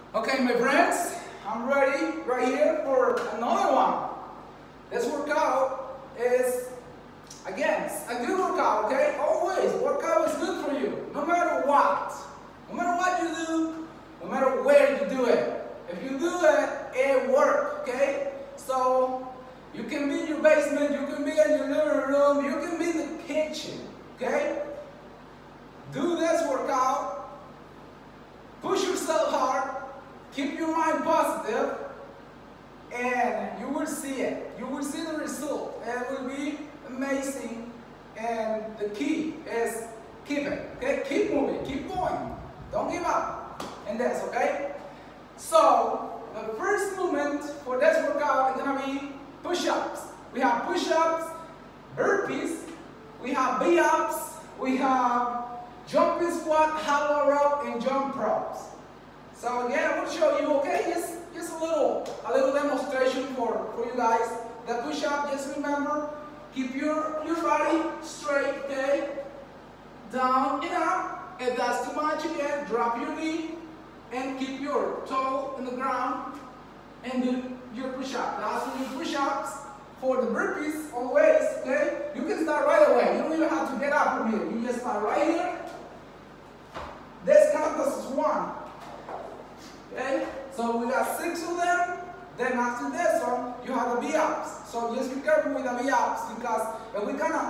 Okay, my friends, I'm ready right here for another one. This workout is, again, a good workout, okay? Always, workout is good for you, no matter what. No matter what you do, no matter where you do it. If you do it, it works, okay? So, you can be in your basement, you can be in your living room, you can be in the kitchen, okay? Do this workout, push yourself hard, keep your mind positive, and you will see it. You will see the result. It will be amazing. And the key is keep it. Okay? Keep moving. Keep going. Don't give up in this, okay? So, the first movement for this workout is going to be push-ups. We have push-ups, burpees, we have V-ups, we have jumping squat, hollow rope, and jump ropes. So again, I will show you, okay, just a little demonstration for you guys. The push-up, just remember, keep your body straight, okay? Down and up. If that's too much, again, drop your knee and keep your toe in the ground and do your push-up. That's for your push-ups. For the burpees, always, okay? You can start right away. You don't even have to get up from here. You just start right here. This counts as one. Okay, so we got 6 of them. Then after this one, you have the V-ups. So just be careful with the V-ups because if we kind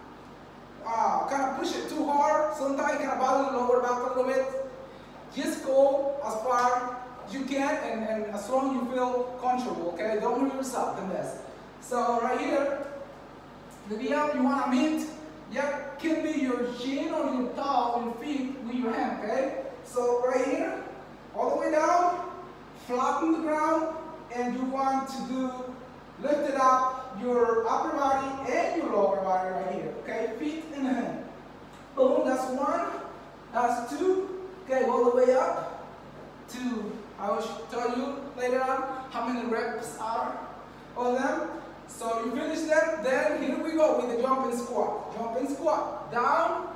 of push it too hard, sometimes it can bother the lower back a little bit. Just go as far as you can and as long as you feel comfortable. Okay, don't hurt yourself in this. So right here, the V-up you want to meet. Yeah, can be your shin or your toe, your feet with your hand. Okay, so right here. All the way down, flatten the ground, and you want to lift it up your upper body and your lower body right here. Okay, feet and hand. Boom, that's 1, that's 2. Okay, all the way up to, I will tell you later on how many reps are of them. So you finish them, then here we go with the jumping squat. Jumping squat, down,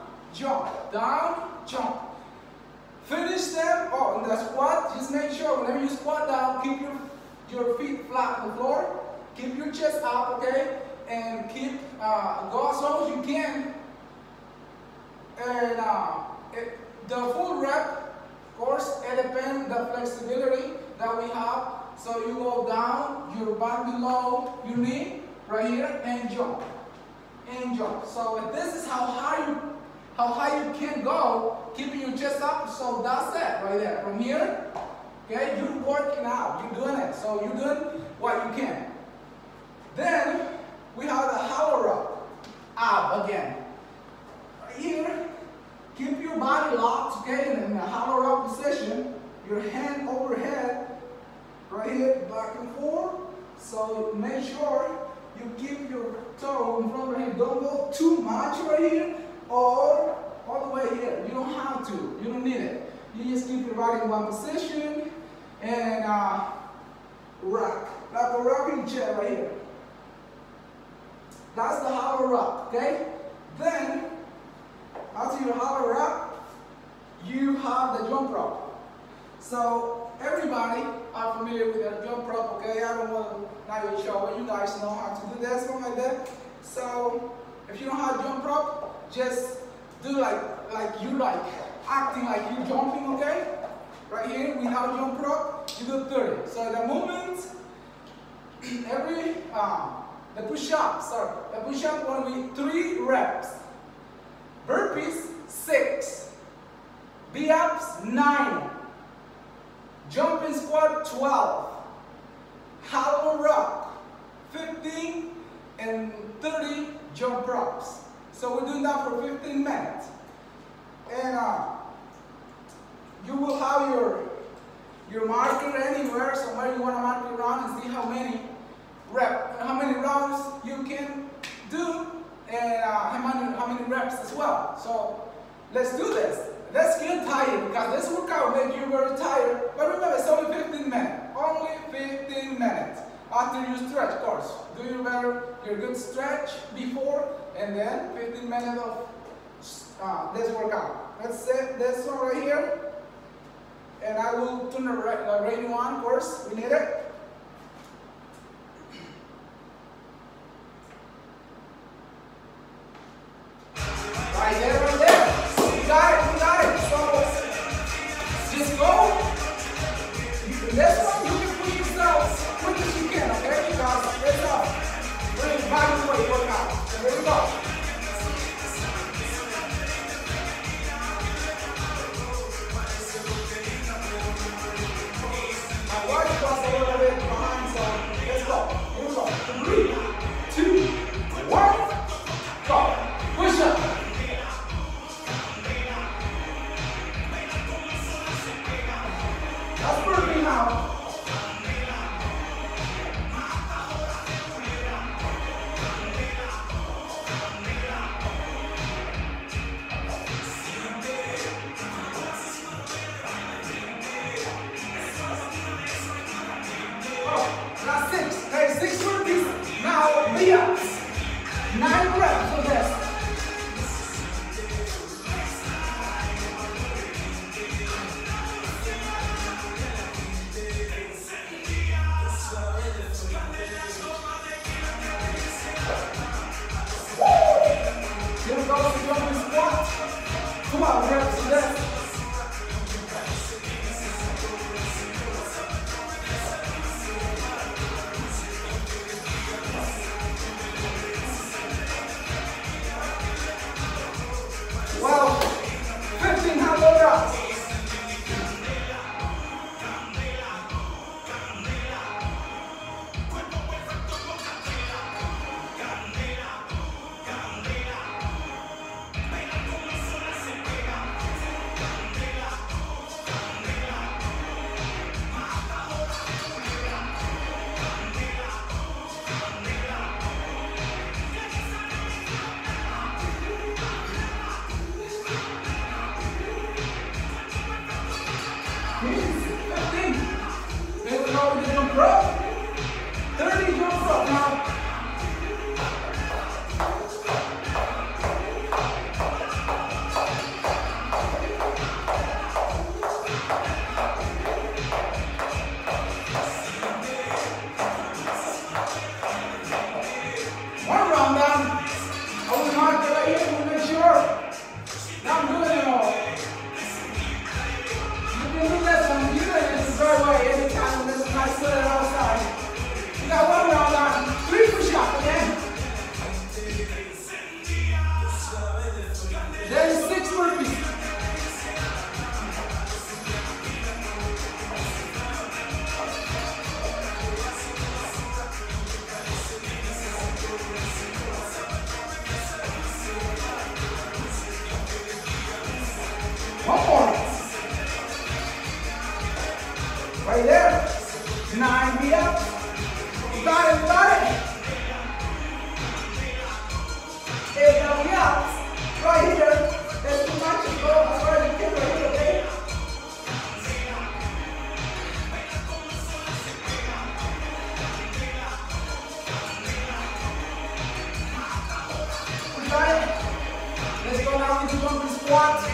jump. Finish them, in the squat, just make sure whenever you squat down, keep your feet flat on the floor, keep your chest up, okay, and keep, go as long as you can, and the full rep, of course, it depends the flexibility that we have, so you go down, your body below your knee, right here, and jump, so this is how high you can go, keeping your chest up, so that's it right there. From here, okay, you're working out, you're doing it, so you're doing what you can. Then, we have the hollow rope, up again. Right here, keep your body locked, okay, in the hollow rope position, your hand overhead, right here, back and forth, so make sure you keep your toe in front of your head, don't go too much right here, or all the way here. You don't have to. You don't need it. You just keep your body in one position and rock. Like a rocking chair right here. That's the hollow rock, okay? Then, after your hollow rock, you have the jump rope. So, everybody are familiar with the jump rope, okay? I don't want to not even show it. You guys know how to do this, something like that. So, if you don't have a jump rope, just do like acting like you're jumping, okay? Right here, we have a jump rope, you do 30. So the movement, the push-up will be 3 reps. Burpees, 6. V-ups, 9. Jumping squat, 12. Hollow rock, 15. And 30 jump ropes. So we're doing that for 15 minutes. And you will have your marker anywhere, somewhere you want to mark it around and see how many rounds you can do and how many reps as well. So let's do this. Let's get tired because this workout will make you very tired. But remember, it's only 15 minutes. Only 15 minutes. After you stretch, of course. Do your good stretch before, and then 15 minutes of this workout. Let's set this one right here. and I will turn the radio on, of course. We need it. Right there, right there. You got it, you got it. So just go. This one, you can push yourself quick as you can, okay? Because it's a very body weight workout. So here we go. My watch was a little bit behind, so let's go. Here we go. 3, 2, 1, go. Push up. That's burping now. That's 6. Okay, 6 burpees. Now, V-ups. 9 reps of this. Here we go, we're going to squat. 12 reps of this. Well, 15 handle reps. Jump rope. 30 jump rope now. One round down. I was marked right here to make sure that I'm doing it all. You can do this one. You can do it the third way anytime. I put it outside. We got one round on. 3 push-ups, okay? Then 6 burpees. One more. Right there. 9 V-ups. You got it, you got it. 8 V-ups. Right here. That's too much. Go as far as you can right here, okay? You got it? Let's go now with the jumping squat.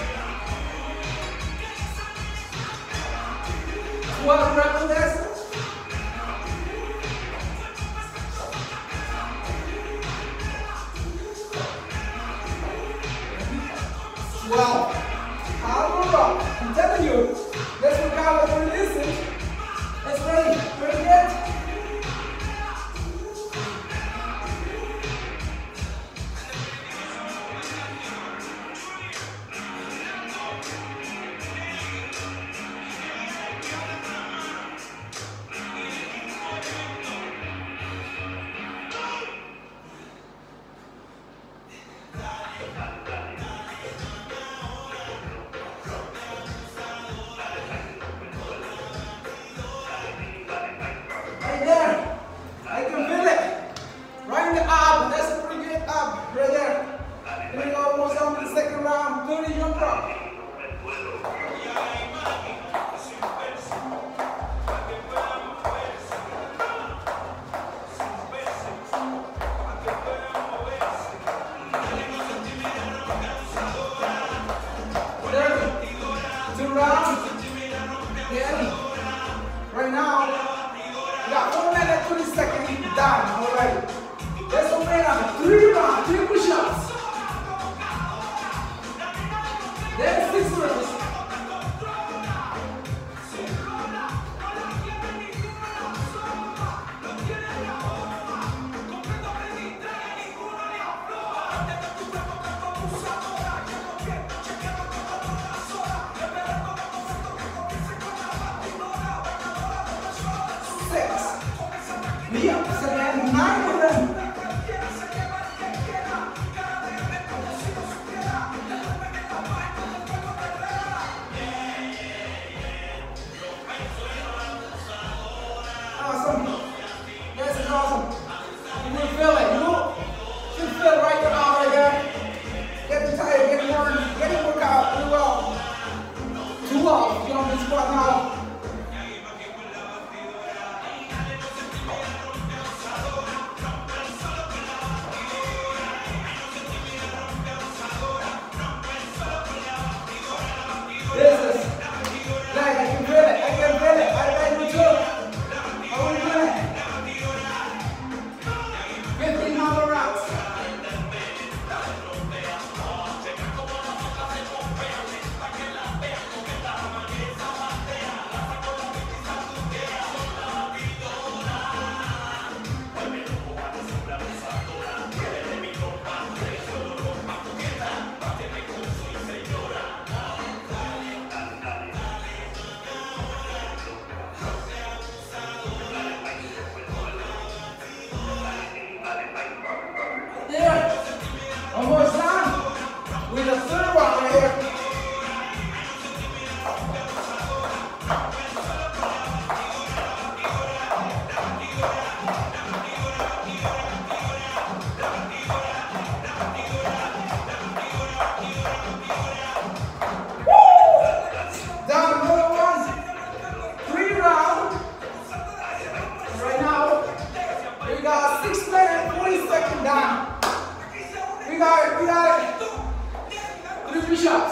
12 reps of this. Well, power up. I'm telling you, let's work out what we're listening. It's ready. Ready yet? Then, right now, we got 1 minute, 20 seconds, done already. Let's open up 3 rounds, 3 push-ups. Then 6 burpees. Re-ups again, 9 of them. Awesome. This is awesome. You will feel it. You should feel right about right there. Getting tired, getting worn, getting worked out really well. 2 off. If you don't do squat now. This is, guys, I can feel it, I can feel it, I do too. How are we doing? 15 hollow reps. There, almost done with the 3rd one right here. Down another one, 3 rounds. Right now, we got 6 minutes, 40 seconds down. We got it. 3 push-ups.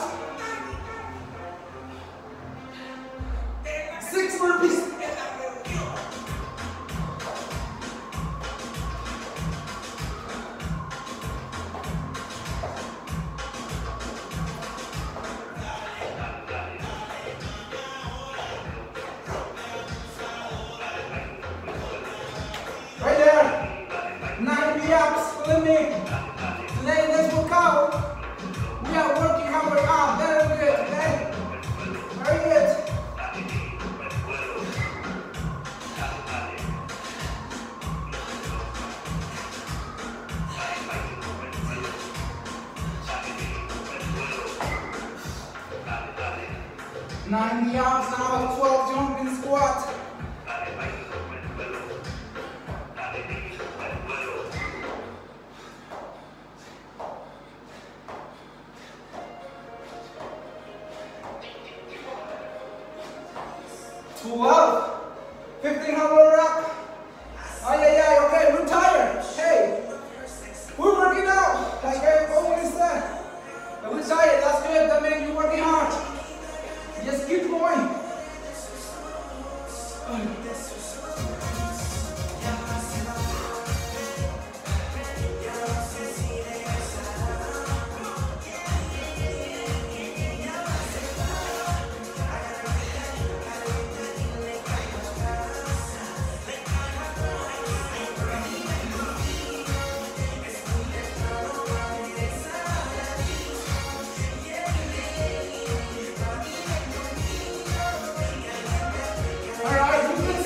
6 burpees. Right there. 9 re-ups with me. Today in this workout, we are working our way out. Very good, okay? Very good. Nine re-ups, now 12 jumping squat. Wow, 15 hollow rock. Okay, we're tired. Hey, we're working out. Like I always said. We're tired, that's good. That means you're working hard. Just keep going. Alright,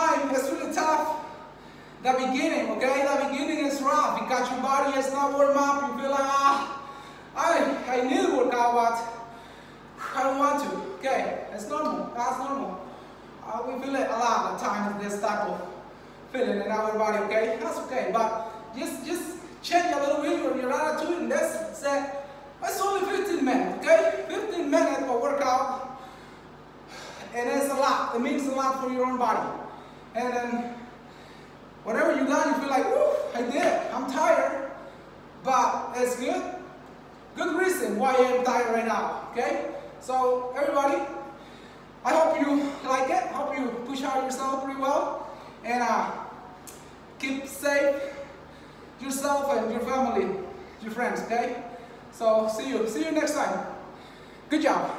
time, it's really tough. The beginning, okay? The beginning is rough because your body is not warm up. You feel like, I need to work out, but I don't want to. Okay, it's normal. That's normal. We feel it a lot of times, this type of feeling in our body, okay? That's okay, but just change a little bit your attitude, and that's say, it's only 15 minutes, okay? 15 minutes of workout, and it's a lot. It means a lot for your own body. And then, whatever you done, you feel like, woo, I did it. I'm tired, but it's good. Good reason why I'm tired right now, okay? So, everybody, I hope you like it. I hope you push out yourself pretty well. And keep safe yourself and your family, your friends, okay? So, see you next time. Good job.